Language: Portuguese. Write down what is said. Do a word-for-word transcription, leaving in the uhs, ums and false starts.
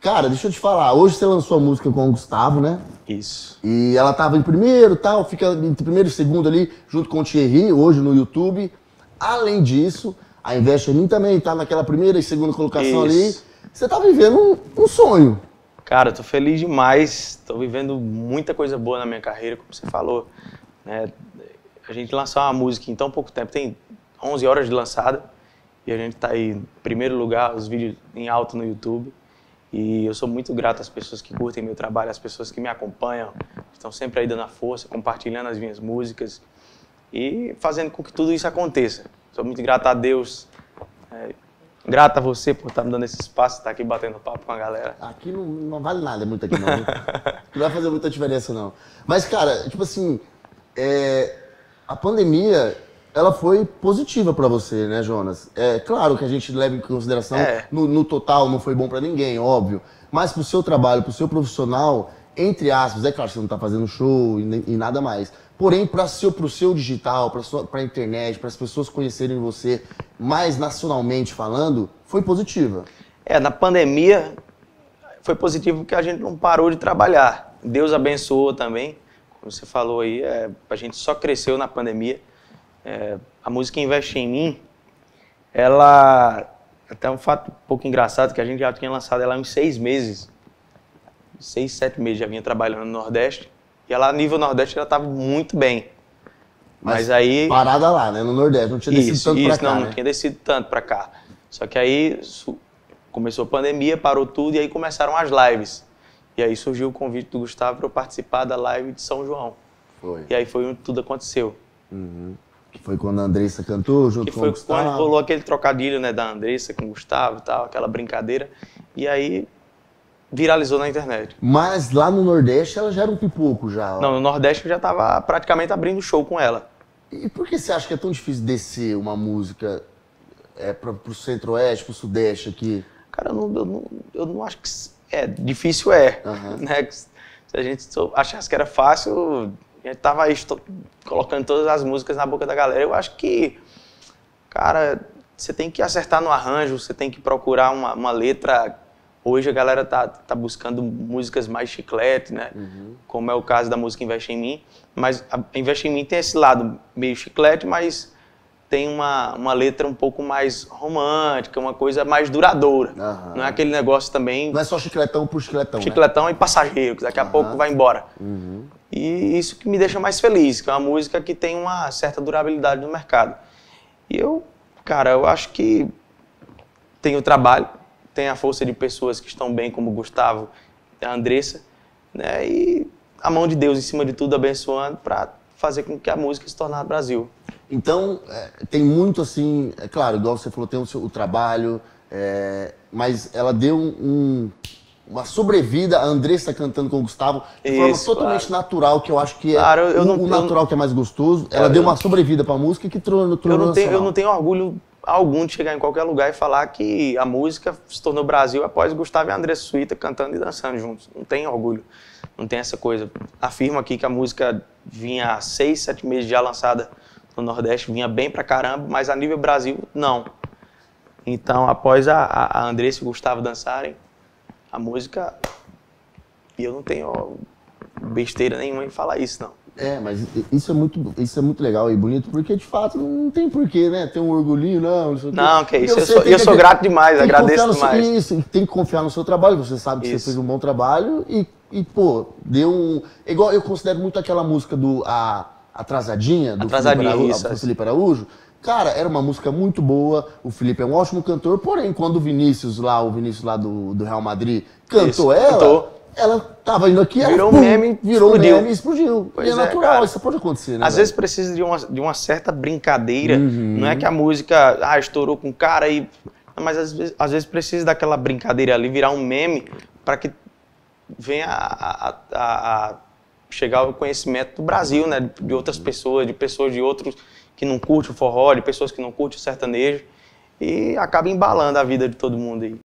Cara, deixa eu te falar, hoje você lançou a música com o Gustavo, né? Isso. E ela tava em primeiro e tal, fica entre primeiro e segundo ali, junto com o Thierry, hoje no YouTube. Além disso, a Investe em Mim também tá naquela primeira e segunda colocação Isso. ali. Você tá vivendo um, um sonho. Cara, eu tô feliz demais, tô vivendo muita coisa boa na minha carreira, como você falou, né? A gente lançar uma música em tão pouco tempo, tem onze horas de lançada, e a gente tá aí em primeiro lugar, os vídeos em alta no YouTube. E eu sou muito grato às pessoas que curtem meu trabalho, às pessoas que me acompanham, estão sempre aí dando a força, compartilhando as minhas músicas e fazendo com que tudo isso aconteça. Sou muito grato a Deus, é, grato a você por estar me dando esse espaço, estar aqui batendo papo com a galera. Aqui não, não vale nada muito aqui não. Não vai fazer muita diferença não. Mas, cara, tipo assim, é, a pandemia, ela foi positiva pra você, né, Jonas? É claro que a gente leva em consideração, É. no, no total não foi bom pra ninguém, óbvio. Mas pro seu trabalho, pro seu profissional, entre aspas, é claro que você não tá fazendo show e, nem- e nada mais. Porém, para seu, pro seu digital, pra, sua, pra internet, para as pessoas conhecerem você mais nacionalmente falando, foi positiva. É, na pandemia foi positivo porque a gente não parou de trabalhar. Deus abençoou também, como você falou aí, é, a gente só cresceu na pandemia. É, a música Investe em Mim, ela, até um fato um pouco engraçado, que a gente já tinha lançado ela há uns seis meses, seis, sete meses já vinha trabalhando no Nordeste, e ela, a nível Nordeste, ela estava muito bem. Mas, aí... Parada lá, né? No Nordeste, não tinha descido Isso, tanto isso, pra cá, não, né? não tinha descido tanto pra cá. Só que aí su- começou a pandemia, parou tudo, e aí começaram as lives. E aí surgiu o convite do Gustavo para eu participar da live de São João. Foi. E aí foi onde tudo aconteceu. Que foi quando a Andressa cantou junto Que com foi o Gustavo. quando rolou aquele trocadilho, né, da Andressa com o Gustavo e tal, aquela brincadeira. E aí viralizou na internet. Mas lá no Nordeste ela já era um pipoco já. ó. Não, no Nordeste eu já tava praticamente abrindo show com ela. E por que você acha que é tão difícil descer uma música é, pra, pro Centro-Oeste, pro Sudeste aqui? Cara, eu não, eu não, eu não acho que... s- É, difícil é, Aham. né? Que Se a gente sou- achasse que era fácil, a gente tava aí esto- colocando todas as músicas na boca da galera. Eu acho que, cara, você tem que acertar no arranjo, você tem que procurar uma, uma letra. Hoje a galera tá, tá buscando músicas mais chiclete, né? Como é o caso da música Investe em Mim. Mas a Investe em Mim tem esse lado meio chiclete, mas tem uma, uma letra um pouco mais romântica, uma coisa mais duradoura. Aham. Não é aquele negócio também, Não é só chicletão por chicletão, chicletão e passageiro, que daqui a Aham. pouco vai embora. Uhum. E isso que me deixa mais feliz, que é uma música que tem uma certa durabilidade no mercado. E eu, cara, eu acho que tem o trabalho, tem a força de pessoas que estão bem, como o Gustavo, a Andressa, né? E a mão de Deus em cima de tudo abençoando para fazer com que a música se tornasse Brasil. Então, é, tem muito assim, é claro, igual você falou, tem o, seu, o trabalho, é, mas ela deu um, um- uma sobrevida, a Andressa cantando com o Gustavo, de forma Isso, totalmente claro. natural, que eu acho que é Claro, eu o, não- o eu natural que é mais gostoso. Ela eu deu não- uma sobrevida pra música que tornou, Eu tornou não, tenho, eu nacional. não tenho orgulho algum de chegar em qualquer lugar e falar que a música se tornou Brasil após Gustavo e Andressa Suíta cantando e dançando juntos. Não tem orgulho, não tem essa coisa. Afirmo aqui que a música vinha há seis, sete meses já lançada no Nordeste, vinha bem pra caramba, mas a nível Brasil, não. Então, após a, a a Andressa e o Gustavo dançarem, a música... E eu não tenho besteira nenhuma em falar isso, não. É, mas isso é muito, isso é muito legal e bonito, porque de fato não tem porquê, né? Ter um orgulhinho, não. Não, sei o quê. Não, que isso, Porque eu você sou- tem eu que sou acreditar- grato demais, tem que agradeço confiar no seu- demais. Isso, e tem que confiar no seu trabalho, você sabe que Isso. você fez um bom trabalho e, e pô, deu um... Igual eu considero muito aquela música do a, Atrasadinha, do Atrasadinha, Felipe Araújo, isso, do essa. Felipe Araújo. Cara, era uma música muito boa, o Felipe é um ótimo cantor, porém, quando o Vinícius lá, o Vinícius lá do, do Real Madrid, cantou Isso, ela, cantou. ela tava indo aqui, ela Virou pum, meme, virou explodiu. meme e explodiu. Pois e é é, natural, cara. isso pode acontecer, né? Às velho? vezes precisa de uma, de uma certa brincadeira. Uhum. Não é que a música, ah, estourou com o cara e... Não, mas às vezes, às vezes precisa daquela brincadeira ali, virar um meme, para que venha a, a- a- a chegar ao conhecimento do Brasil, né? De, de outras pessoas, de pessoas de outros que não curtem o forró, de pessoas que não curtem o sertanejo. E acaba embalando a vida de todo mundo aí.